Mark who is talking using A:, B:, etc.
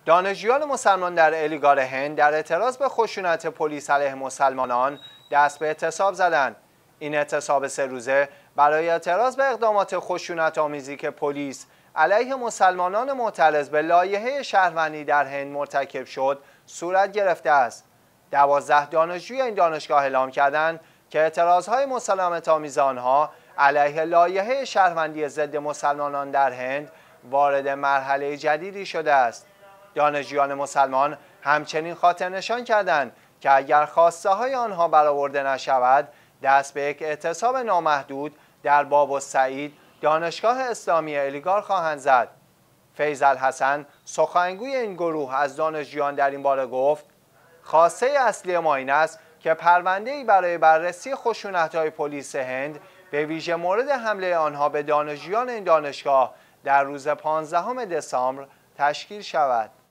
A: دانشجویان مسلمان در الیگار هند در اعتراض به خشونت پلیس علیه مسلمانان دست به اعتصاب زدند. این اعتصاب 3 روزه برای اعتراض به اقدامات خشونت‌آمیزی که پلیس علیه مسلمانان معترض به لایحه شهروندی در هند مرتکب شد صورت گرفته است. 12 دانشجوی این دانشگاه اعلام کردند که اعتراضهای مسالمت‌آمیز آنها علیه لایحه شهروندی ضد مسلمانان در هند وارد مرحله جدیدی شده است. دانشجویان مسلمان همچنین خاطر نشان کردند که اگر خواسته های آنها برآورده نشود دست به یک اعتصاب نامحدود در باب السعید دانشگاه اسلامی الیگار خواهند زد. فیض الحسن سخنگوی این گروه از دانشجویان در این باره گفت: خواسته اصلی ما این است که پرونده‌ای برای بررسی خشونت‌های پلیس هند به ویژه مورد حمله آنها به دانشجویان این دانشگاه در روز 15 دسامبر تشکیل شود.